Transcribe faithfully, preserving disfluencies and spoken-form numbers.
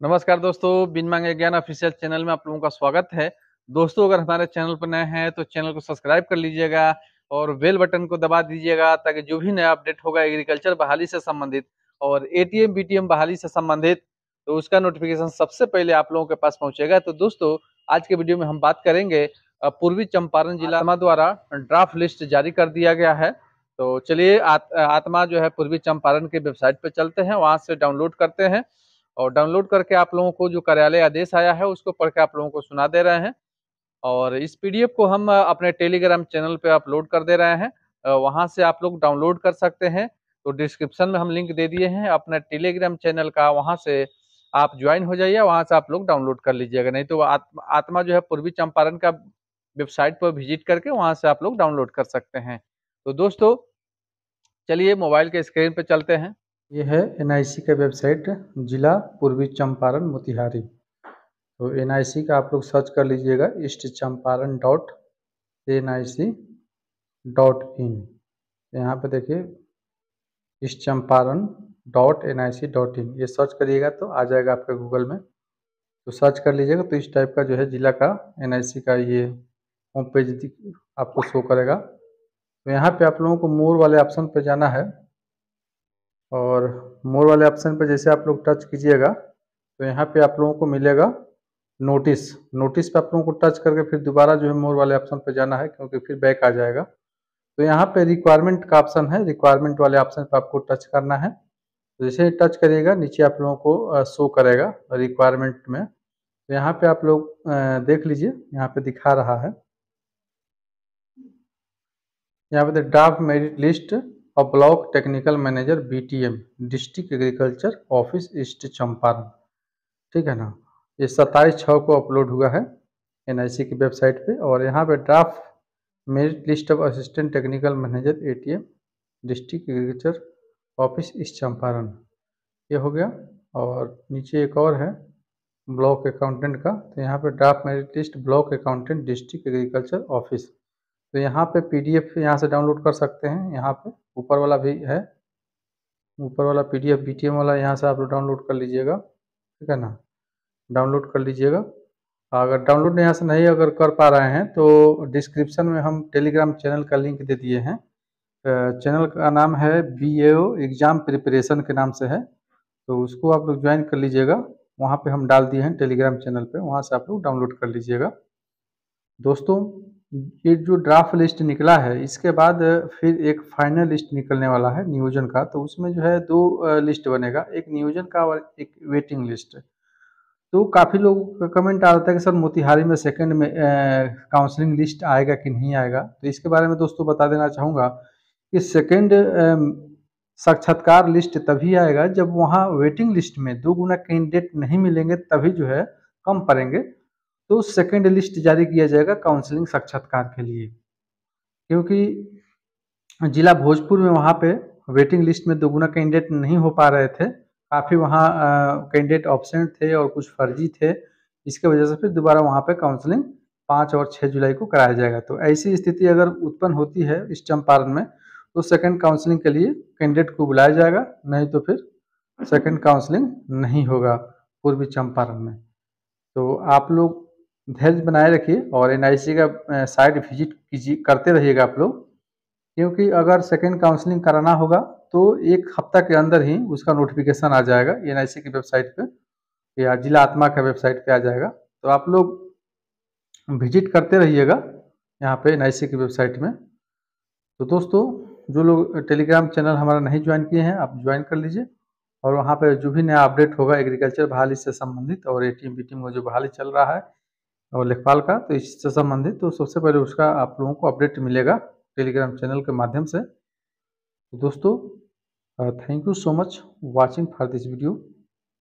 नमस्कार दोस्तों, बिन मांगे ज्ञान ऑफिशियल चैनल में आप लोगों का स्वागत है। दोस्तों, अगर हमारे चैनल पर नए हैं तो चैनल को सब्सक्राइब कर लीजिएगा और बेल बटन को दबा दीजिएगा ताकि जो भी नया अपडेट होगा एग्रीकल्चर बहाली से संबंधित और एटीएम बीटीएम बहाली से संबंधित तो उसका नोटिफिकेशन सबसे पहले आप लोगों के पास पहुंचेगा। तो दोस्तों, आज के वीडियो में हम बात करेंगे अ, पूर्वी चंपारण जिला आत्मा द्वारा ड्राफ्ट लिस्ट जारी कर दिया गया है। तो चलिए आत, आत्मा जो है पूर्वी चंपारण के वेबसाइट पर चलते हैं, वहां से डाउनलोड करते हैं और डाउनलोड करके आप लोगों को जो कार्यालय आदेश आया है उसको पढ़ के आप लोगों को सुना दे रहे हैं। और इस पीडीएफ को हम अपने टेलीग्राम चैनल पे अपलोड कर दे रहे हैं, वहां से आप लोग डाउनलोड कर सकते हैं। तो डिस्क्रिप्शन में हम लिंक दे दिए हैं अपने टेलीग्राम चैनल का, वहां से आप ज्वाइन हो जाइए, वहां से आप लोग डाउनलोड कर लीजिएगा। नहीं तो आत्मा, आत्मा जो है पूर्वी चंपारण का वेबसाइट पर विजिट करके वहां से आप लोग डाउनलोड कर सकते हैं। तो दोस्तों, चलिए मोबाइल के स्क्रीन पे चलते हैं। ये है एनआईसी का वेबसाइट, जिला पूर्वी चंपारण मोतिहारी। तो एनआईसी का आप लोग सर्च कर लीजिएगा east Champaran dot N I C dot in. यहाँ पे देखिए east Champaran dot N I C dot in, ये सर्च करिएगा तो आ जाएगा आपके गूगल में। तो सर्च कर लीजिएगा तो इस टाइप का जो है जिला का एनआईसी का ये होम पेज आपको शो करेगा। तो यहाँ पे आप लोगों को मोर वाले ऑप्शन पे जाना है और मोर वाले ऑप्शन पे जैसे आप लोग टच कीजिएगा तो यहाँ पे आप लोगों को मिलेगा नोटिस। नोटिस पे आप लोगों को टच करके फिर दोबारा जो है मोर वाले ऑप्शन पे जाना है, क्योंकि फिर बैक आ जाएगा। तो यहाँ पे रिक्वायरमेंट का ऑप्शन है, रिक्वायरमेंट वाले ऑप्शन पे आपको टच करना है। तो जैसे ही टच करिएगा नीचे आप लोगों को शो करेगा रिक्वायरमेंट में। तो यहाँ पे आप लोग देख लीजिए, यहाँ पे दिखा रहा है, यहाँ पे ड्राफ्ट मेरिट लिस्ट और block technical manager BTM district agriculture office east Champaran, ठीक है ना। ये सत्ताईस छः को अपलोड हुआ है एनआईसी की वेबसाइट पे। और यहाँ पे draft merit list of assistant technical manager ATM district agriculture office east Champaran, ये हो गया। और नीचे एक और है ब्लॉक अकाउंटेंट का, तो यहाँ पे draft merit list block accountant district agriculture office. तो यहाँ पे पीडीएफ यहाँ से डाउनलोड कर सकते हैं। यहाँ पे ऊपर वाला भी है, ऊपर वाला पीडीएफ बीटीएम वाला, यहाँ से आप लोग डाउनलोड कर लीजिएगा, ठीक है ना। डाउनलोड कर लीजिएगा। अगर डाउनलोड यहाँ से नहीं अगर कर पा रहे हैं तो डिस्क्रिप्शन में हम टेलीग्राम चैनल का लिंक दे दिए हैं। चैनल का नाम है B A O exam preparation के नाम से है, तो उसको आप लोग ज्वाइन कर लीजिएगा। वहाँ पे हम डाल दिए हैं टेलीग्राम चैनल पे, वहाँ से आप लोग डाउनलोड कर लीजिएगा। दोस्तों, ये जो ड्राफ्ट लिस्ट निकला है इसके बाद फिर एक फाइनल लिस्ट निकलने वाला है नियोजन का। तो उसमें जो है दो लिस्ट बनेगा, एक नियोजन का और एक वेटिंग लिस्ट। तो काफ़ी लोगों का कमेंट आ रहा था कि सर मोतिहारी में सेकंड में काउंसलिंग लिस्ट आएगा कि नहीं आएगा। तो इसके बारे में दोस्तों बता देना चाहूँगा कि सेकंड साक्षात्कार लिस्ट तभी आएगा जब वहाँ वेटिंग लिस्ट में दो गुना कैंडिडेट नहीं मिलेंगे, तभी जो है कम पड़ेंगे तो सेकंड लिस्ट जारी किया जाएगा काउंसलिंग साक्षात्कार के लिए। क्योंकि जिला भोजपुर में वहाँ पे वेटिंग लिस्ट में दोगुना कैंडिडेट नहीं हो पा रहे थे, काफ़ी वहाँ कैंडिडेट ऑब्सेंट थे और कुछ फर्जी थे, इसके वजह से फिर दोबारा वहाँ पे काउंसलिंग पाँच और छः जुलाई को कराया जाएगा। तो ऐसी स्थिति अगर उत्पन्न होती है इस चंपारण में तो सेकंड काउंसलिंग के लिए कैंडिडेट को बुलाया जाएगा, नहीं तो फिर सेकंड काउंसलिंग नहीं होगा पूर्वी चंपारण में। तो आप लोग धैर्य बनाए रखिए और एनआईसी का साइट विजिट कीजिए, करते रहिएगा आप लोग, क्योंकि अगर सेकंड काउंसलिंग कराना होगा तो एक हफ्ता के अंदर ही उसका नोटिफिकेशन आ जाएगा एनआईसी की वेबसाइट पे या जिला आत्मा का वेबसाइट पे आ जाएगा। तो आप लोग विजिट करते रहिएगा यहाँ पे एनआईसी की वेबसाइट में। तो दोस्तों, जो लोग टेलीग्राम चैनल हमारा नहीं ज्वाइन किए हैं आप ज्वाइन कर लीजिए, और वहाँ पे जो भी नया अपडेट होगा एग्रीकल्चर बहाली से संबंधित और एटीएम बीटीएम का जो बहाली चल रहा है और लेखपाल का, तो इससे संबंधित तो सबसे पहले उसका आप लोगों को अपडेट मिलेगा टेलीग्राम चैनल के माध्यम से। तो दोस्तों, thank you so much watching for this video.